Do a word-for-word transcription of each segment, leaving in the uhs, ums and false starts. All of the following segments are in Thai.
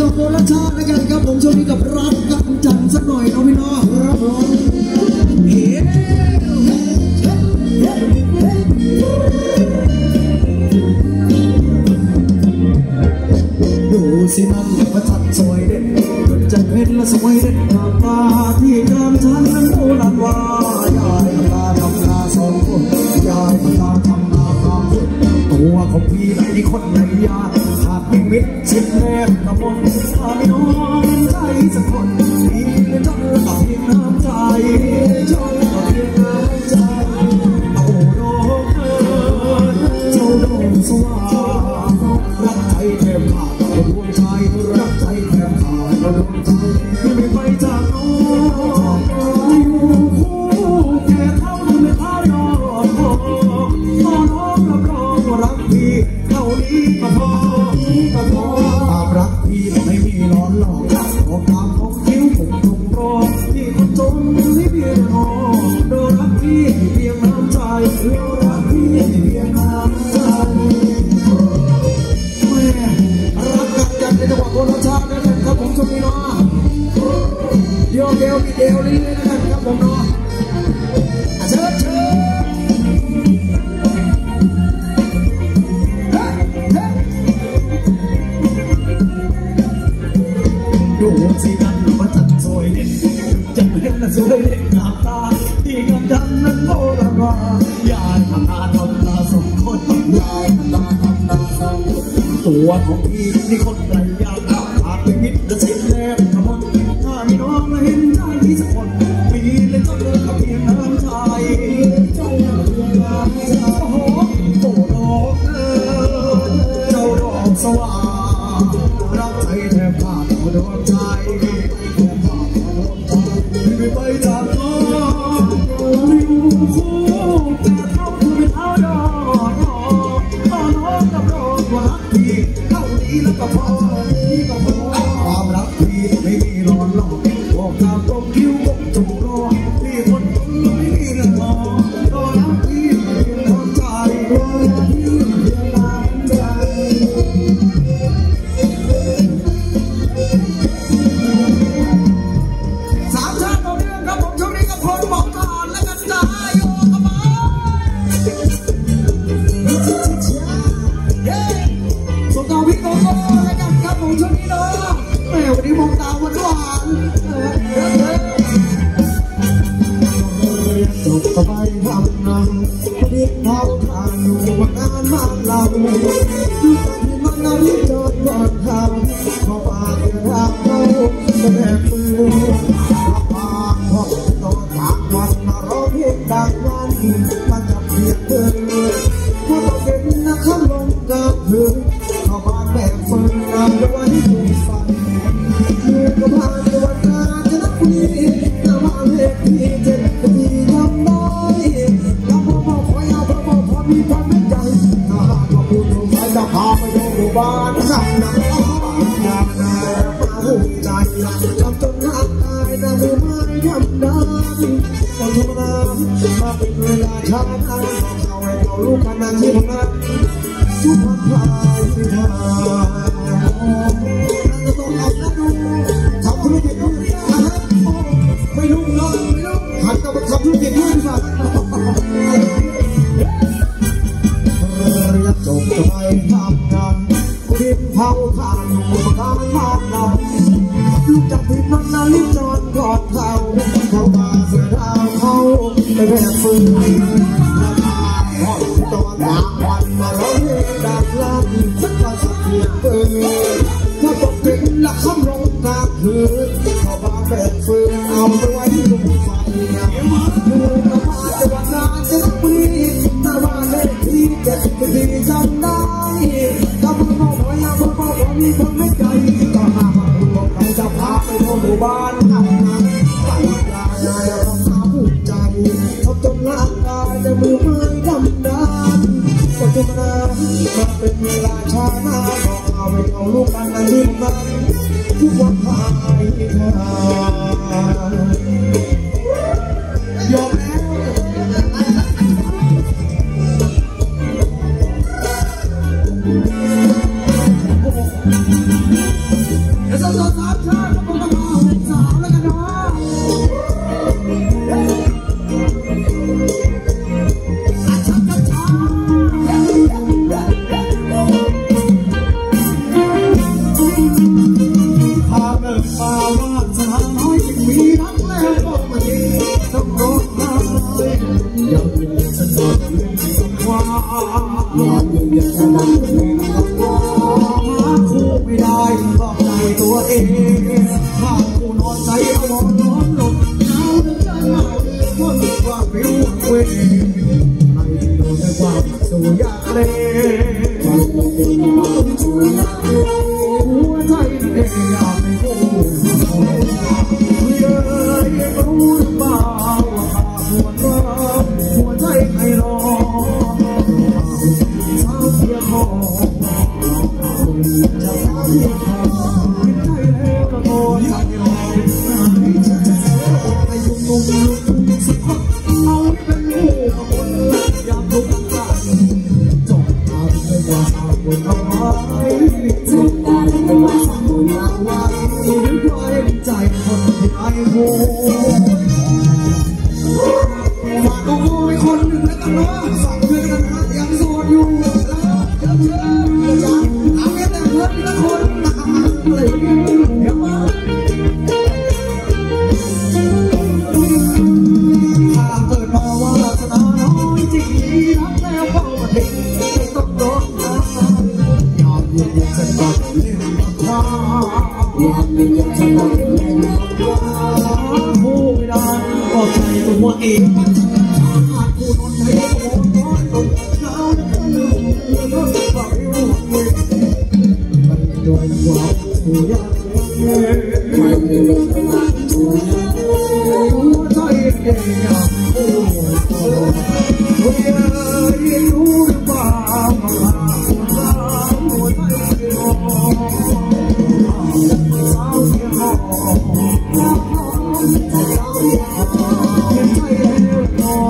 กับโบราณชาติกันครับผมช่วงนี้กับรักกันจังสักหน่อยน้องพี่น้องครับผมดูสินั่นพระจันทร์สวยเด่นจันทร์เพชรและสวยเด่นหน้าตาที่งามฉันนั้นโบราณว่ายายทำนาทำนาสองคนยายทำนาทำนาสองคนตัวของพี่ไหนคนไหนยาหากมีมิตรชิดแนบกระมนถ้าไม่น้องใจสักคนพี่เลยต้องตัดเพียงน้ำใจชอบตัดเพียงน้ำใจโอ้โดงเอ๋ยเจ้าดงสว่างรักใจแทบขาดดวงใจรักใจแทบขาดดวงใจไม่ไปจากน้องอยู่คู่แค่เท่าไม่เท่ายอดพอน้องรับรองว่ารักพี่เท่านี้ก็พอก็พอตามรักพี่ไม่มีร้อนหลอกบอกตามของคิ้วผมตรงรอที่คนจนที่เพียงนอโดนรักพี่เพียงน้ำใจเรารักพี่เพียงน้ำใจแม่รักกันจังในจังหวะโบราณชาตินะครับผมช่วงนี้เนาะโยกเอวมีเอวเรื่อยๆนะครับผมเนาะเชิญเชิญดูสินั่นพระจันทร์สวยเด่นจันทร์เห็นและสวยเด่นหน้าตาที่งามจันทร์นั้นโบราณว่ายายทำนาทำนาสองคนยายทำนาทำนาสองคนตัวของพี่นี่คนใดยากหากเป็นมิตรจะชิดแนบกระมนถ้ามีน้องมาเห็นใจสักคนมีเลยต้องเลิกกับเพียงน้ำใจเจ้าเพียงน้ำใจโอ้โหโอ้ดอกเอ๋ยเจ้าดอกสว่างรักใจแทบขาดดวงใจแทบขาดดวงใจไม่ไปจากน้องไม่อยู่คู่แต่เท่าคือไม่เท่ายอดพอน้องรับรองว่ารักพี่เท่านี้แล้วก็พอนี่ก็พอความรักพี่ไม่มีร้อนหลอกบอกตามตรงคิ้วกบจงรอพี่คนจนไม่มีเงินทองรอรักพี่เพียงน้ำใจรอรักพี่เพียงน้ำใจสามชาติของเรื่องครับผมช่วงนี้กับคนบอกก่อนแล้วกันจ้าโยกมาส่งต่อพี่โกโก้แล้วกันครับผมช่วงนี้เนาะแม่วันนี้มองตาหวานหวานจบก็ไปทำนังดิบเท้าทางอยู่มานานมากเราดูจากที่มันนาฬิกาก่อนทำเขาปากเดือดร้อนเขาแสดงมือรับปากพ่อตอนทางวันมาร้องเพลงดังนั้นมันจะเพียงเดินเพราะต้องเป็นนักขับลงกับเธอเขาบ้านแบบฝืนนำไว้ให้ดูฟังมือก็ผ่านไปวันงานจะนับปีหน้าบ้านเลขที่เจ็ดปีทำได้แล้วพอพอพอยาวพอพอพอมีความมั่นใจถ้าหากว่าผู้ชมจะพาไปดูหมู่บ้านสักหนักอยากได้มาหูใจทำจนหักตายแต่มือไม่ทำได้คนธรรมดามาเป็นเวลาช้านานเอาให้เราลูกกันนานที่ผมนะทุกคนพายที่ทางนั่นก็ต้องเอาหน้าดูทำธุรกิจด้วยนะฮะไม่รู้เนาะไม่รู้หันกลับมาทำธุรกิจด้วยดีกว่าเรียนจบจะไปทำงานดินเผาทานอยู่ประการมากเราลูกจากที่มันนาลิจอนกอดเขาเขามาเสือดาวเขาไปแบกฟืนราคาหอดตอนบางวันมาร้องเพลงดังลั่นสักวันสักเพียงเปิดถ้าตกเป็นหลักคำลงกลางคืนเขามาแบกฟืนเอาไปไว้ที่ลมไฟอยู่กับมาจะวันนานจะนับปีหน้าบ้านเลขที่เจ็ดปีจำได้ถ้าพ่อพ่อพ่อยาพ่อพ่อพ่อมีคนไม่ใจก็หาพ่อพ่อใครจะพาไปโรงพยาบาลทำงานไปยายายเราทำผู้ใจทำจนร่างกายจะมือไม้ดำดำก็จะมามาเป็นเวลาช้านานบอกเอาไปเอาลูกกันในลิ้นมันทุกวันพายทางยอมแล้วไม่ได้บอกใจตัวเองหากกูนอนใจเอาวอนร้อนลงหนาวนึกใจหนาวคนว่าผิวเวให้โดนในความสู่ยากเลยหัวใจเองอยากให้กูเยอะรู้หรือเปล่าว่าหัวใจหัวใจให้รอเศร้าเพียงพอจะเศร้าเพียงพอใจแล้วก็โดนใจรอให้ยุ่งยุ่งยุ่งสักคนเอาเป็นผู้คนอยากรู้กันจบทางไม่ว่าสาวคนเอาไว้จบการไม่ว่าสาวคนเอาไว้ด้วยใจคนที่ไอ้หูฝากน้องๆไว้คนหนึ่งแล้วกันเนาะฝากเพื่อนกันนะยังโสดอยู่แล้วเยอะเยอะจ้ะเอาแค่แต่เพื่อนมีแต่คนอะไรเดี๋ยวมาถ้าเกิดมาว่าจะนาน้อยจริงรักแล้วก็มาทิ้งไม่ต้องโดนนะยอมยืนยันฉันก็เล่นว่าอยากยืนยันฉันก็เล่นว่าผู้ไม่ได้ก็ใจตัวเองหากผู้นอนใจโอนน้อยลงหนาวลืมลืมฝากอยู่เวทมันโดนความผู้ยากมันโดนความผู้ยากหัวใจเองอยากผู้เฮ้ยรู้หรือเปล่าว่าหัวใจหัวใจรอเศร้าเสียหอใจเศร้าเสียหอใจแล้วรอ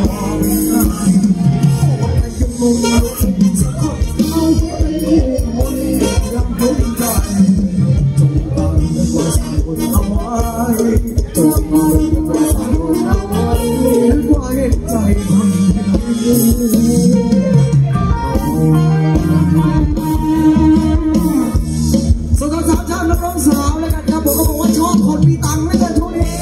มุ่งสักคนเอาไว้เป็นคนยังคงใจจงการเป็นว่าสาวคนเอาไว้จงการเป็นว่าสาวคนเอาไว้ว่าเห็นใจคนที่ส่วนสาวชาวนักร้องสาวแล้วกันครับผมก็บอกว่าชอบคนมีตังค์ไม่เกินช่วงนี้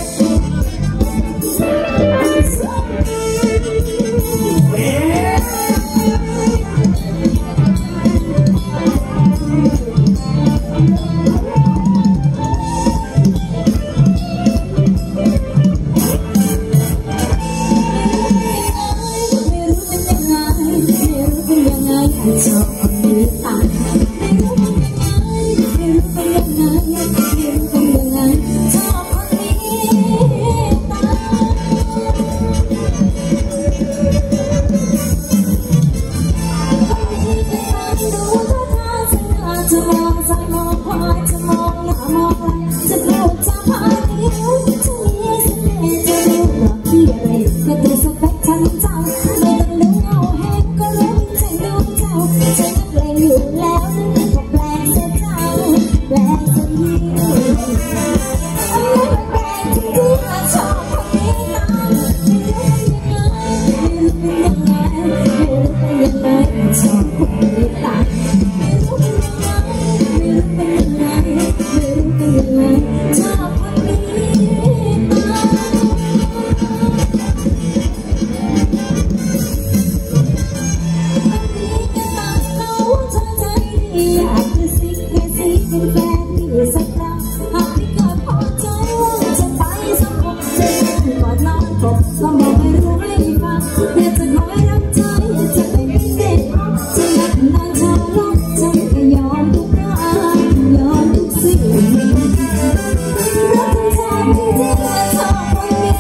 ชอบคนมีตังค์ไม่รู้เป็นยังไงไม่รู้เป็นยังไงไม่รู้เป็นยังไงชอบคนมีตังค์ดูท่าทางจะมองซ้ายมองขวาจะมองหน้ามองหลังจะพูดจะพานิ้วจะมีเสน่ห์จะรู้ว่าพี่อะไรก็ตัวสเปคฉันจังไม่ต้องดูเงาแห้งก็รู้ใจดูเจ้าฉันแปลงอยู่แล้วก็แปลงเสียเจ้าแปลงเสียยิ่งเอาแปลงที่ดูชอบคนนี้ตามไม่รู้เป็นยังไงไม่รู้เป็นยังไงไม่รู้เป็นยังไงชอบคนนี้ตามไม่รู้เป็นยังไงไม่รู้เป็นยังไงไม่รู้เป็นยังไงชอบคนนี้ตามอยากจะซิกแค่ซิกเป็นแฟนพี่สักครั้งหากพี่เกิดพอใจว่าจะไปสักคนจะนั่งกอดน้องกบก็บอกไม่รู้ไม่ฟังอยากจะคอยรับใจอยากจะเป็นเด็กจะนักนานชาลบฉันก็ยอมทุกอย่างยอมทุกสิ่งรักทั้งชาติที่จริงและชอบคนนี้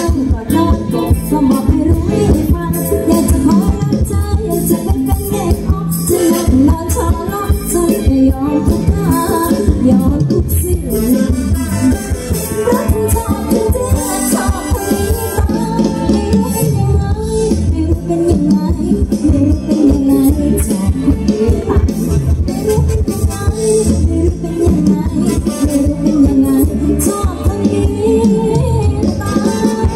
ก็บอกให้รู้ให้ฟังอยากจะขอรับใจอยากจะเป็นแฟนเด็กชอบคนดีต่างไม่รู้เป็นยังไงไม่รู้เป็นยังไงไม่รู้เป็นยังไงชอบคนดีต่าง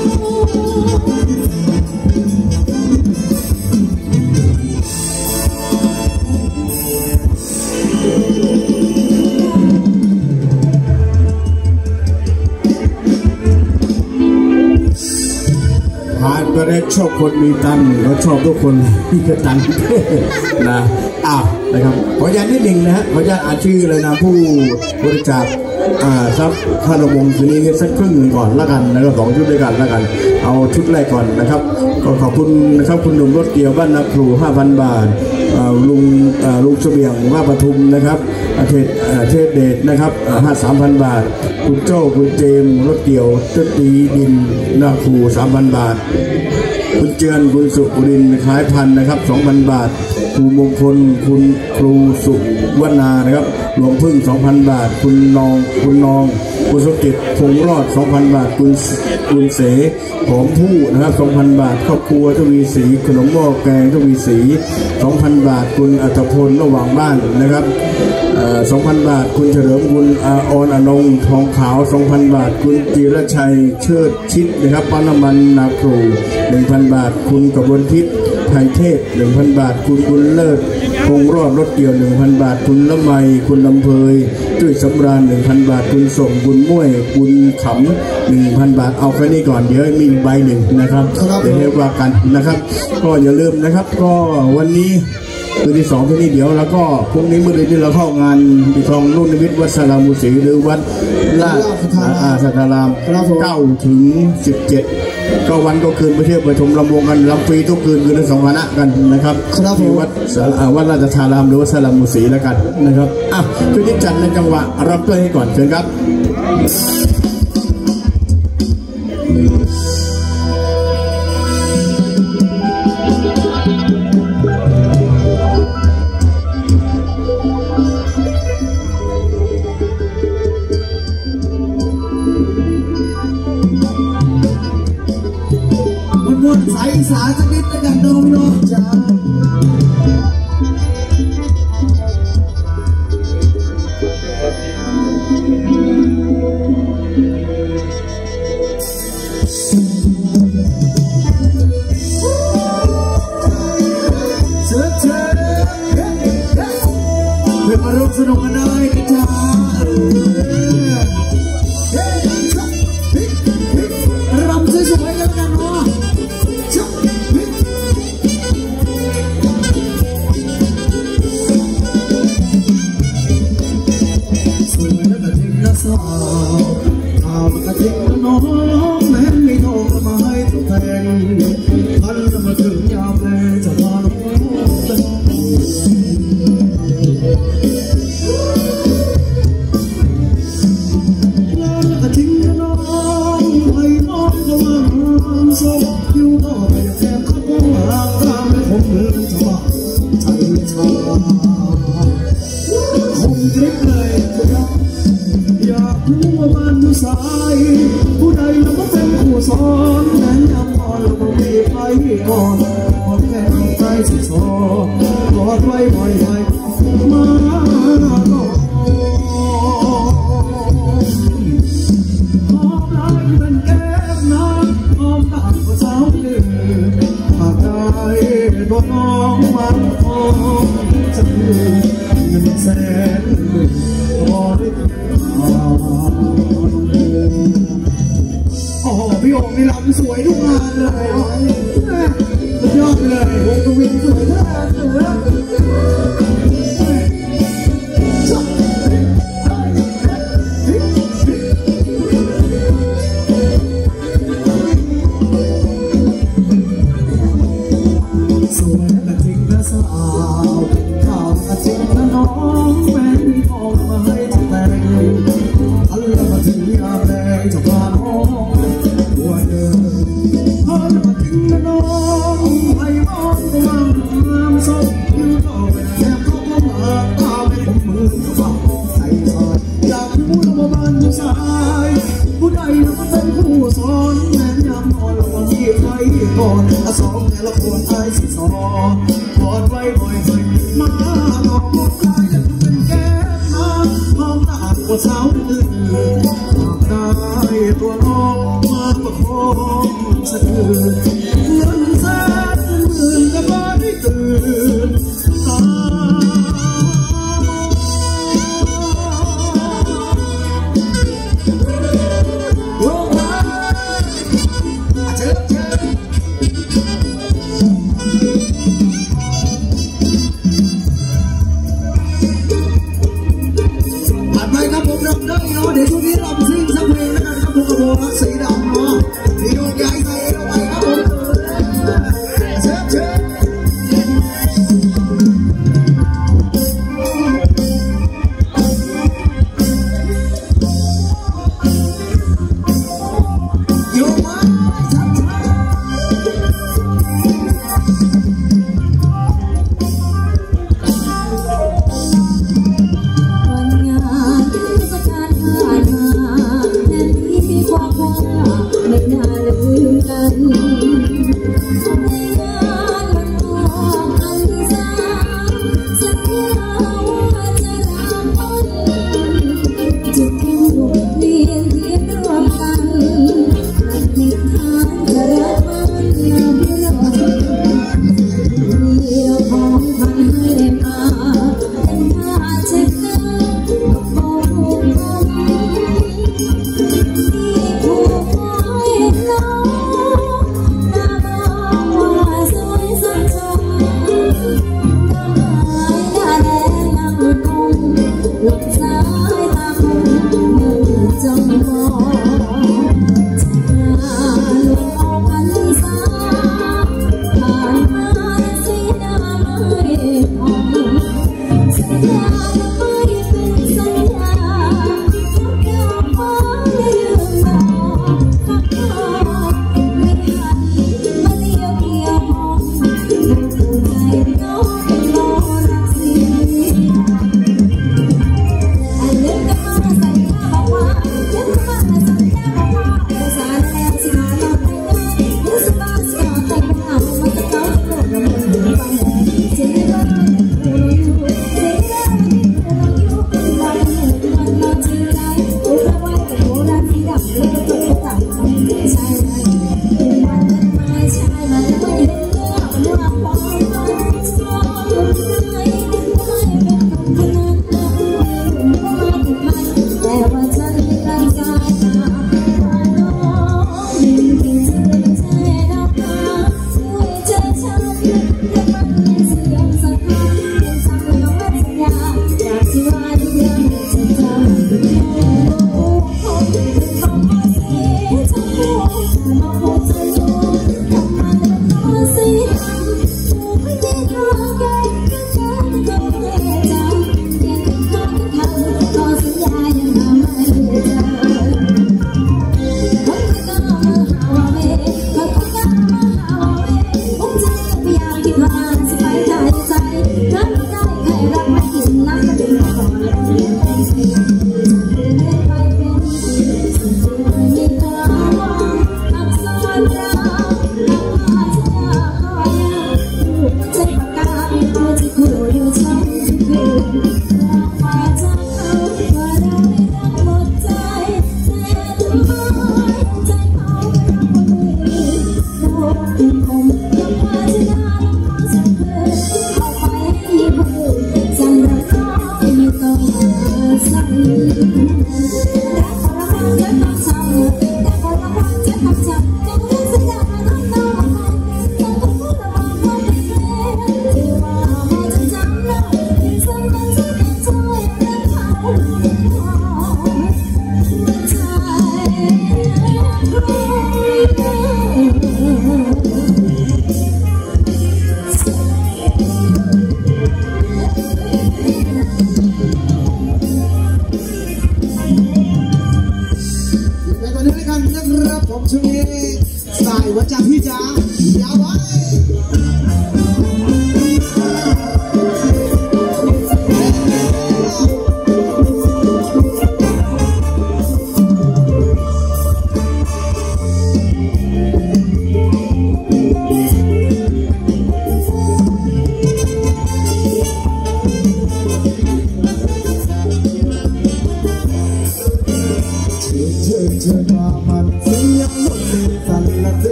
ก็ได้ชอบคนมีตังค์เขาชอบทุกคนที่มีตังค์นะอ้าวนะครับขออนุญาตนิดหนึ่งนะฮะขออนุญาตอ่านชื่อเลยนะผู้บริจาคอ่าครับค่าระวงคืนนี้สักครึ่งหนึ่งก่อนละกันนะครับสองชุดด้วยกันละกันเอาชุดแรกก่อนนะครับก็ขอบคุณนะครับคุณหนุ่มรถเกี่ยวบ้านนาครู ห้าพัน บาทลุงลุงเสบียงว่าปทุมนะครับเทศเทศเดชนะครับห้าสามพันบาทคุณโจ้คุณเจมรถเกี่ยวต้นตีดินนาครูสามพันบาทคุณเจือนคุณสุรินคล้ายพันนะครับ สองพัน บาทครูมงคลคุณครูสุวรรณานะครับหลวงพึ่ง สองพัน บาทคุณนองคุณนองคุณสกิจคงรอด สองพัน บาทคุณคุณเสหอมผู้นะครับ สองพัน บาทครอบครัวทวีศรีขนมหม้อแกงทวีศรี สองพัน บาทคุณอัตพลระหว่างบ้านนะครับสองพัน บาทคุณเฉลิมคุณอาออนอนงทองขาว สองพัน บาทคุณจิรชัยเชิดชิดนะครับปั๊มน้ำมันนาครู หนึ่งพัน บาทคุณกบวนทิพย์ไทยเทพ หนึ่งพัน บาทคุณคุณเลิศคงรอดรถเกี่ยว หนึ่งพัน บาทคุณละไมคุณลำเพยจุ้ยสำราญ หนึ่งพัน บาทคุณสมคุณม้วยคุณขำ หนึ่งพัน บาทเอาแค่นี้ก่อนเดี๋ยวมีใบหนึ่งนะครับเดี๋ยวเรียกว่ากันนะครับก็อย่าลืมนะครับก็วันนี้คืนที่สองที่นี่เดี๋ยวแล้วก็พรุ่งนี้เมื่อเดือนนี้เราเข้างานปีทองรุ่นนิมิตวัดสลามุสีหรือวัดลาดอาสัตารามเก้าถึงสิบเจ็ดก็วันก็คืนไปเที่ยวไปชมลำวงกันลำฟรีทุกคืนคืนละสองคณะกันนะครับที่วัดวัดราชธารามหรือวัดสลามุสีแล้วกันนะครับอ่ะคืนนี้จัดในจังหวะรับด้วยให้ก่อนเชิญครับสายสายสักนิดแล้วกันน้องน้องจ้าเชิญเชิญเพื่อมาร่วมสนุกกันได้นะจ๊ะรำสวยๆแล้วกันเนาะข่าวกระทิงน้องแม้ไม่โทรมาให้ตัวแทนพันมาถึงยามแลจะพาน้องเป็นกระทิงน้องให้น้องก็ว่าส่งอยู่ต่อไปแก้มเขาหาตามไม่คงเดินจะว่าใจชาคงกริบเลยอยากรู้ว่ามันอยู่สายผู้ใดแล้วก็เป็นผู้สอนแนะนำก่อนแล้วก็มีไปก่อนขอแค่ใจสิสอนกอดไว้ไว้ไว้มาก่อนหอมลายเป็นแก้มน้ำหอมตามกว่าสาวเดือหากได้ตัวน้องมันหอมจะคืนเงินแสนรอได้โอ้โหพี่องค์นี่รำสวยทุกงานเลยสุดยอดเลยวงกวินสวยทุกงานเลยสวยกระทิงและสาวข่าวกระทิงและน้องแฟนทองมาให้แต่งอันละมาถึงยามแดงจะพาน้องตัวเดินอันละมาถึงและน้องให้น้องก็วางน้ำส้มยืนต่อไปแก้มเขาก็มาตาไม่ผมมือจะฟังใจสายอยากรู้แล้วว่ามันอยู่สายผู้ใดแล้วก็เป็นผู้สอนแม่ยำนอนแล้วก็ที่ใครก่อนสองแต่ละคนไอ้สิสอนกอดไว้บ่อยดอกมะพร้าวยังเป็นแก้มน้ำหอมหน้ากว่าสาวอื่นหากได้ตัวน้องมาประคองสะดือเงินแสนหมื่นก็ไม่ได้ตื่นตาเดี๋ยวช่วงนี้เราไปซิ่งสักเพลงแล้วกันครับผมกระโปรงสีดำเนาะที่โยกย้ายใส่เราไปครับผมเชิญเชิญโยกมาไม่น่าลืมกันในงานวันออกพรรษาสัญญาว่าจะลาพ้นจุดทูปเทียนเทียนร่วมกันอธิษฐานจะรักมันอย่าเบื่อมีเราของพันให้มาเป็นผ้าเช็ดหน้ากับโบกหลับสายตาคงมือจ้องมองจะลงออกพรรษาผ่านมาสีหน้าไม่พอสัญญาไม่เป็นสัญญาทุกอย่างฟ้าได้ลืมบอกสักคำไม่หันมาเลี้ยวเกี่ยวมองผู้ใจน้องเป็นโลรักสี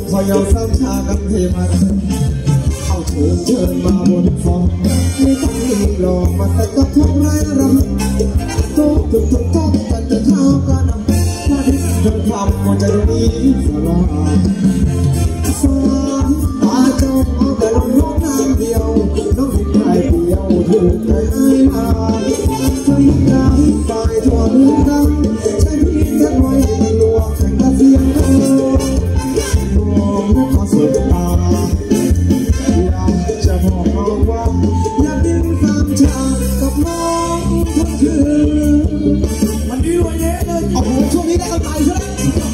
พอยอมสร้างชากันเทมันเอาเชิญเชิญมาบนฟองไม่ต้องมีหลอกมาแต่ก็ทุกไรรำโจ๊กทุกทุกโจ๊กกันจะเท้ากันพอที่ทำความมันจะมีสลาสามตาจงเอาแต่ลงน้องน้ำเดียวน้องใครเดียวถูกใจไอ้มาเคยน้ำตายทั่วเมืองดังใช้พี่แค่ไว้มันลวงแข่งตาเสียงกันมองและขอสบตาอยากจะบอกน้องว่าอยากดิ้นตามชากับน้องทุกคืนมันดีกว่าเยอะเลยโอ้โหช่วงนี้ได้เอาใจซะแล้ว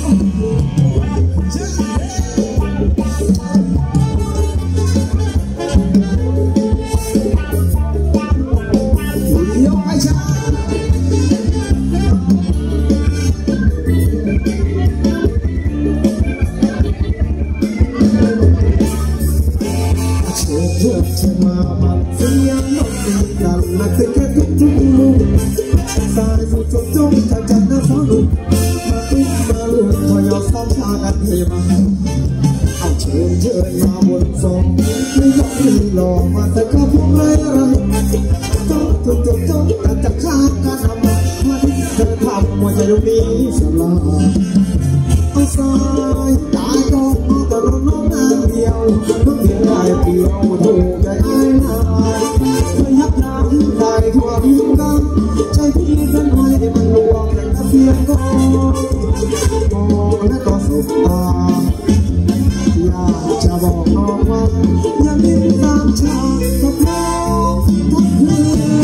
สายสุดจงจงจากจันทร์ฟ้าลุกมาตุ้มมาลุกพอยอมซ้ำชากันเทมาเอาเชิญเชิญมาบนทรงไม่ยอมไม่หลอกมาแต่ก็พวกไรอะไรจงจงจงจงแต่จะฆ่ากันทำมาที่เธอทำว่าจะยกนี้สลาเอาสายตาจงเอาแต่รถน้องนางเดียวน้องเดียวได้เดียวถูกใจไอ้นายพยักหน้าได้ทั่วเมืองดังใจพี่กันไว้มันลวงแต่ก็เพียงก็มองและก็สบตาอยากจะบอกน้องว่าอย่าดิ้นตามชากับน้องทุกคื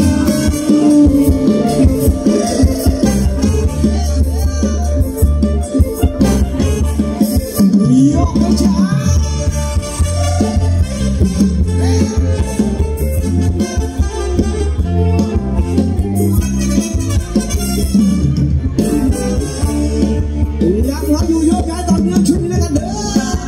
นยกไปช้ายังรออยู่ยกย้ายตอนนี้ช่วยแล้วกันเด้อ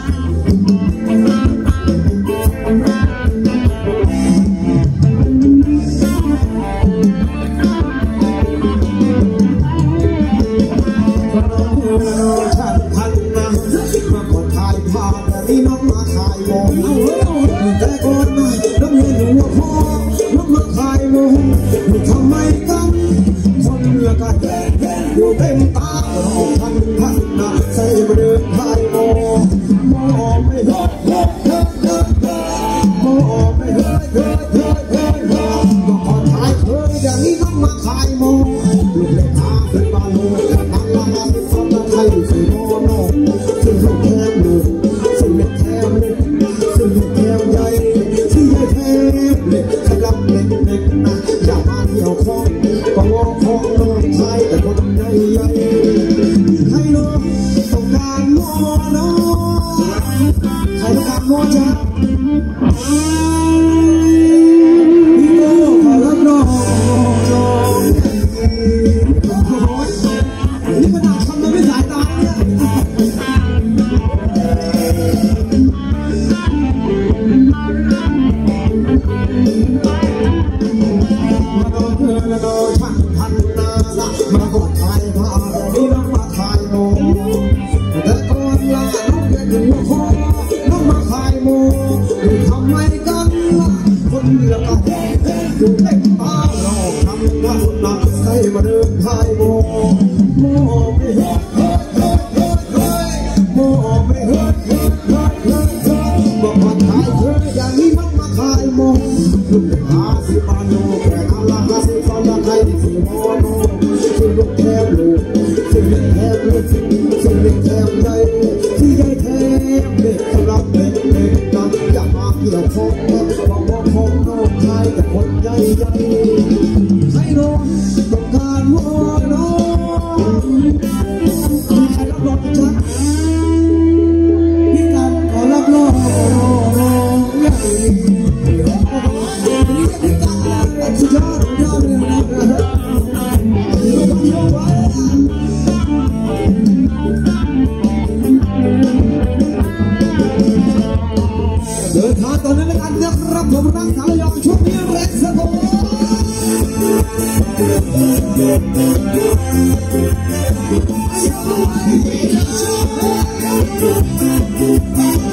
ฉันพันนะมาขอถ่ายภาพแต่นี่น้องมาถ่ายโมแต่ก่อนนะน้องเห็นหัวพ่อน้องมาถ่ายโมทำไมกันคนเมื่อกันอยู่เต็มตาเราพันพันนะใส่มาเดินถ่ายโมโมไม่เฮ้ยเฮ้ยเฮ้ยเฮ้ยโมไม่เฮ้ยเฮ้ยเฮ้ยเฮ้ยมาขอถ่ายเธออย่างนี้น้องมาถ่ายโมลูกเล็กตาเป็นบาลูกแต่นั่งละมาเป็นคนละไทยสิโมโนซึ่งลูกแคมลูกซึ่งเล็กแคมเล็กซึ่งลูกแคมใหญ่ที่ใหญ่แคมเล็กสำหรับเล็กเล็กนะอย่ามาเกี่ยวข้องก็มองของน้องชายแต่คนใหญ่ใหญ่ให้น้องต้องการโมโนใครต้องการโมจ้าพี่โตขอรับน้องน้องนี่ขนาดทำโดยไม่สายตาเนี่ยมาโดนเธอโดนฉันพันนาละมากดถ่ายภาพแต่นี่น้องมาถ่ายโมแต่ก่อนละน้องเรียนหัวคอน้องมาถ่ายโมอยู่ทำไมกันล่ะคนเดียวกันอยู่เต็มตาเราทำกันนะใส่มาเดินถ่ายโมโมไม่เฮ้ยเฮ้ยเฮ้ยเฮ้ยเฮ้ยโมไม่เฮ้ยเฮ้ยเฮ้ยเฮ้ยเฮ้ยบอกมาถ่ายเธออย่างนี้มันมาถ่ายโมลูกหาสิบาโนแก่อาลาหาสิบานาไทยสิโมโนสิลูกแคบลูกสิเล็กแคบลูกสิเล็กแคบใหญ่ที่ใหญ่แคบเด็กสำหรับเด็กเด็กนะอย่ามาเกี่ยวข้องบอกว่าของน้องชายแต่คนใหญ่ใหญ่ให้น้องต้องการโมโนใครรับรองจ๊ะพี่กันขอรับรองใหญ่สุดยอดยอดเลยนะเดินทางตอนนี้แล้วกันนะครับผมรักสาวยองช่วงนี้เร็กสะโก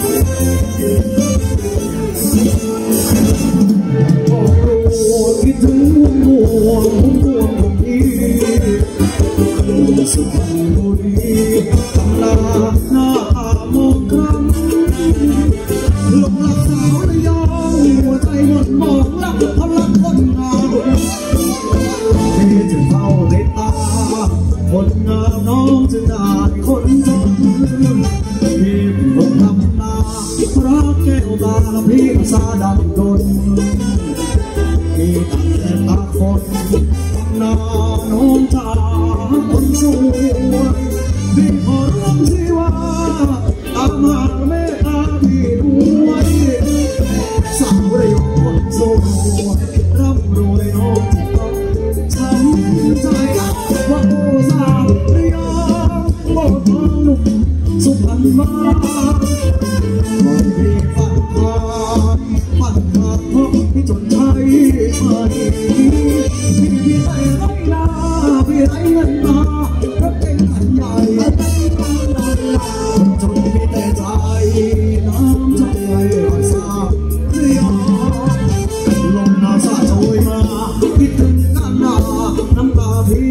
คนทำนารักแก้วตาละพี่สาดังดนที่ตั้งแต่ตาคนนาน้องชาคนสวยพี่ขอร้องชีวาตามหาเมตตาพี่ด้วยสาวระยองคนสวยร่ำรวยน้องต้องช้ำใจว่าโอ้สาวระยองโอ้ทองหนุ่มสุพรรณมาขอพี่ฝันพาฝันพาเพราะพี่จนใช้ไม่พี่พี่ไรไรลาพี่ไรเงินมาเพราะเป็นขันใหญ่คนจนมีแต่ใจน้ำใจไหลสาเรียลมหนาวสาโชยมาคิดถึงหน้าหน้าน้ำตาพี่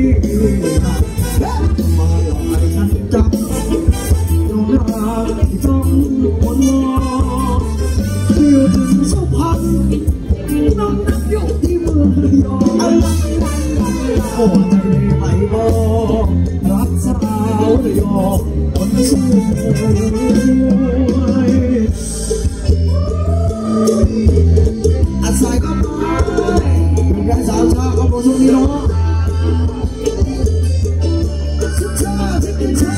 มาหลอกให้ฉันจับน้องรักที่ต้องวนวอนอยู่ถึงสุพรรณน้องนับอยู่ที่เมืองระยองโอ้ใจไหลบอกรักสาวระยองคนสวยอาศัยก็ไปเป็นการสาวชาของโรซุนิโนสุดชาที่เป็นชา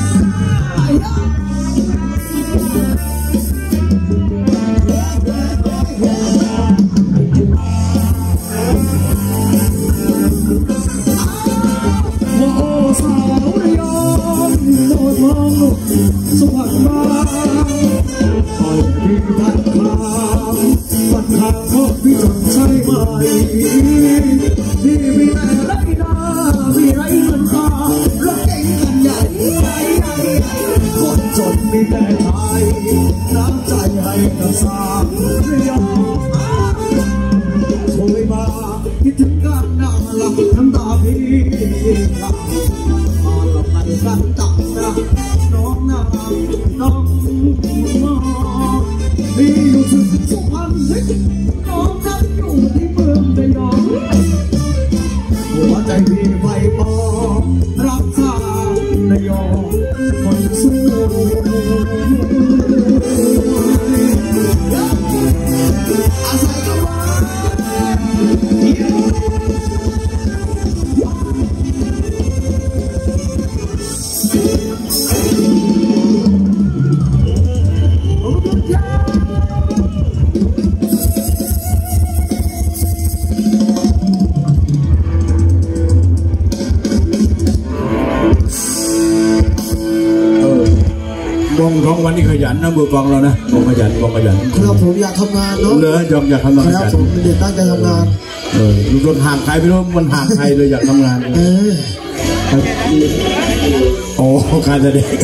สุพรรณมาคอยพี่พัดขามพัดขามเพราะพี่จนใช่ไหมพี่มีแต่ไรนาพี่ไรเงินค่ารถเก่งกันใหญ่ใหญ่ใหญ่คนจนมีแต่ไทยน้ำใจให้กับสามเรียงช่วยมาคิดถึงกันหน้าหลับน้ำตาพี่มาหลับในกันจับนะน้องนาน้องมอพี่อยู่ถึงสุพรรณน้องนับอยู่ที่เมืองระยองหัวใจพี่ไฟปอรักษาระยองคนสวยอาศัยก็มาวงของวันนี้ขยันนะมือกองเรานะวงขยันวงขยันครับผมอยากทำงานเนาะเลยยอมอยากทำงานครับผมเด็กตั้งใจทำงานเออรถห่างใครไม่รู้มันห่างใครเลยอยากทำงานเออโอ้การแสดง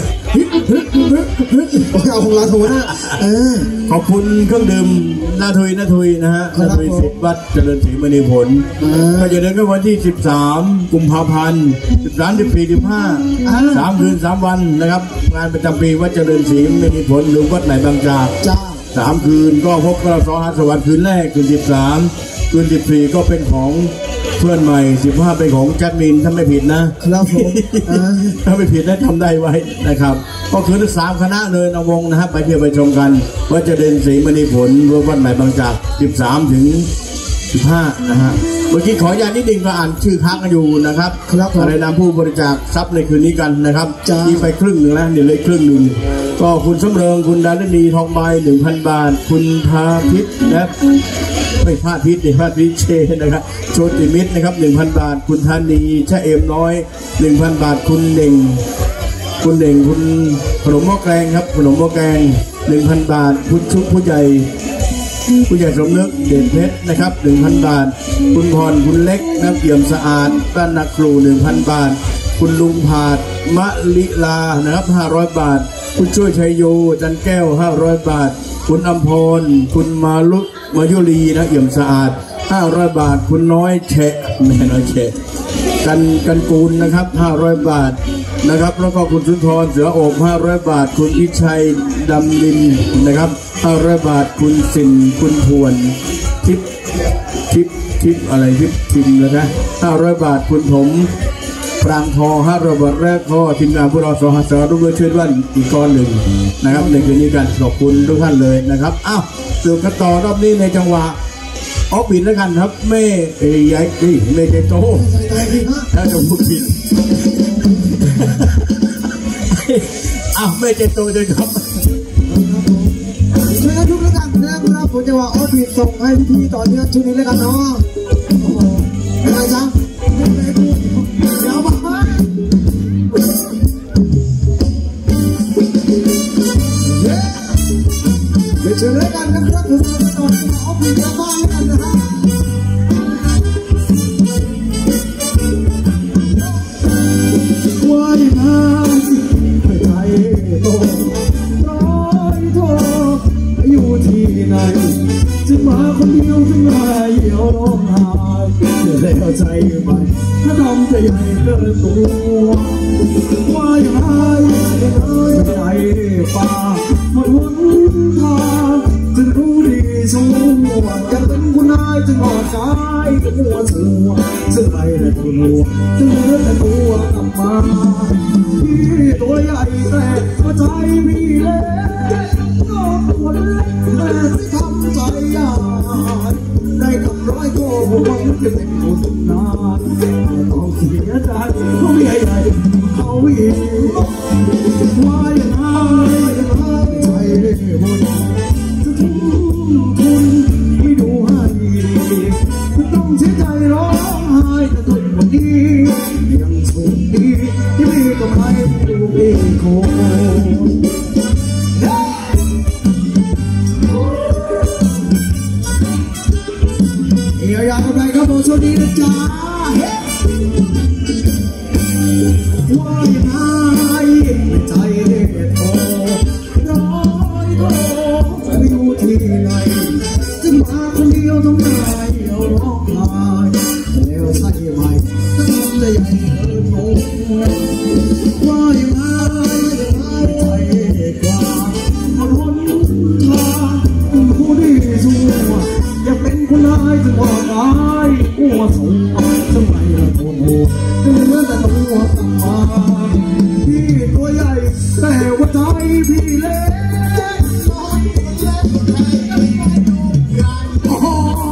เอาของร้านผมนะเออขอบคุณเครื่องดื่มนาทุยนาทุยนะฮะนาทุยสิบวัดเจริญศรีมณีผลก็จะเดินก็วันที่สิบสามกุมภาพันธ์สิบสามสิบสี่สิบห้าสามคืนสามวันนะครับงานประจำปีวัดเจริญศรีมณีผลหรือวัดไหนบางจากสามคืนก็พบกับสหัสวรรค์คืนแรกคืนสิบสามคืนสิบสี่ก็เป็นของเพื่อนใหม่สิบห้าเป็นของแจ็คมินถ้าไม่ผิดนะครับผมถ้าไม่ผิดได้ทำได้ไว้นะครับก็คือทั้งสามคณะเลยนวงนะครับไปเที่ยวไปชมกันว่าจะเดินสีมณีผลรวมวันใหม่บางจากสิบสามถึงสิบห้านะฮะเมื่อกี้ขออนุญาตนิดนึงก็อ่านชื่อค้างกันอยู่นะครับอะไรนำผู้บริจาคทรัพย์ในคืนนี้กันนะครับที่ไปครึ่งหนึ่งแล้วเดี๋ยวเลยครึ่งหนึ่งก็คุณสำเริงคุณดารณีทองใบหนึ่งพันบาทคุณทาพิษนะไม่พลาดพิษเนี่ยพลาดพิษเชนะครับโชติมิตรนะครับหนึ่งพันบาทคุณธานีชะเอมน้อยหนึ่งพันบาทคุณเด่งคุณเด่งคุณขนมหม้อแกงครับขนมหม้อแกงหนึ่งพันบาทคุณชุบผู้ใหญ่ผู้ใหญ่สมนึกเด่นเพชรนะครับหนึ่งพันบาทคุณพรคุณเล็กน้ำเปี่ยมสะอาดบ้านนักครูหนึ่งพันบาทคุณลุงผาดมะลิลานะครับห้าร้อยบาทคุณช่วยชัยโยจันแก้วห้าร้อยบาทคุณอัมพรคุณมาลุมายุรีนะเอี่ยมสะอาดห้าร้อยบาทคุณน้อยแฉะแม่น้อยแฉะกันกันกูลนะครับห้าร้อยบาทนะครับแล้วก็คุณสุนทรเสือโอบห้าร้อยบาทคุณอิชัยดำลินนะครับห้าร้อยบาทคุณสินคุณพวนทิพทิพทิพอะไรทิพทิมแล้วนะห้าร้อยบาทคุณผมปรางทองฮะระเบิดแรกข้อทีมงานพวกเราสหสร่วมด้วยช่วยวันอีกก้อนหนึ่งนะครับในคืนนี้กันขอบคุณทุกท่านเลยนะครับอ้าวสู่กันต่อรอบนี้ในจังหวะออฟบินแล้วกันครับแม่เอ้ยยัยนี่แม่ใจโตถ้าจะพูดผิดอ้าวแม่ใจโตเลยครับช่วยกันทุกแล้วกันนะครับผมจะว่าออฟบินส่งให้พี่ต่อเนื่องช่วงนี้แล้วกันเนาะเป็นไงจ๊ะเดี๋ยวมาเดี๋ยวเชิญเลยกันนะครับผมจะต่อที่ออฟบินแล้วบ้างกันนะฮะว่ายน้ำไปไทยโตร้อยโตอยู่ที่ไหนจึงมาคนเดียวจึงมาเหี่ยวร้องไห้จะแล้วใจไหมถ้าทำใจใหญ่เกินตัวว่ายน้ำไปไทยป่าหมดหนทางจึงรู้ดีชั่วอยากเป็นผู้นายจึงอ่อนกายจึงหัวสัวซึ่งไปแต่ตัวซึ่งเหลือแต่ตัวกลับมาพี่ตัวใหญ่แต่หัวใจพี่เล็กก็คนเล็กแต่ที่ทำใจยากได้คำร้อยก็หวังจะเป็นคนนานต้องเสียใจเพราะใหญ่ใหญ่เขาอีกว่าอย่างไรใจหมดจะทุ่มทุนไม่ดูให้ดีต้องเสียใจร้องไห้แต่ตัวคนดียังโชคดีที่มีกับใครดูอีกคนเอียอยากอะไรครับผมสวัสดีนะจ๊ะว่าอย่างไรใจโตร้อยโตจะอยู่ที่ไหนจะมาคนเดียวทำไมเอาร้องไห้แล้วใช่ไหมถ้าทำได้ใหญ่เกินโตว่าอย่างไรใจกว่าคนหนทางคุณผู้ดีชั่วอยากเป็นคนร้ายจะบอกร้ายอ้วสูงทำไมล่ะโทษโหดเหลือแต่ตัวกลับมาพี่ตัวใหญ่แต่ว่าใจพี่เล็กโอ้โห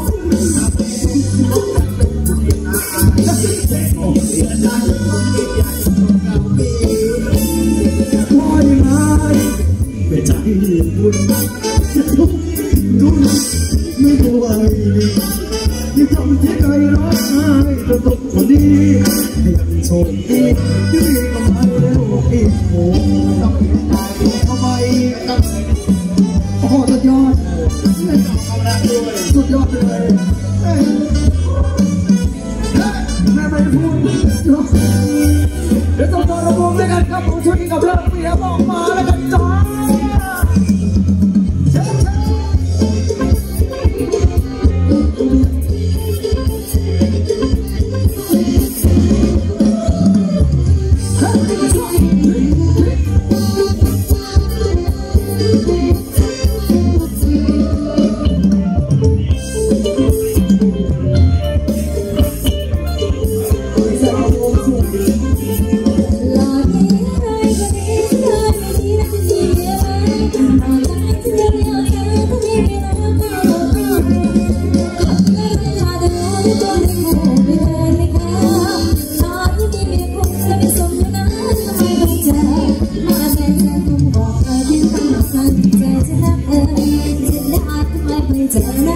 ว่ายังไงไม่ใจบุญดุนไม่กลัวดีที่ทำที่ใจร้องไห้จะตกคนดีให้ยังโชคดีที่มีกำลังแล้วอีกโอ้ต้องเห็นตายทำไมกันโอ้โหสุดยอดสุดยอดเลยแม่ไม่พูดเดี๋ยวต้องตัวระวงด้วยกันครับผมช่วยกับเรื่องเมียบอกมาแล้วกันจ้าจะ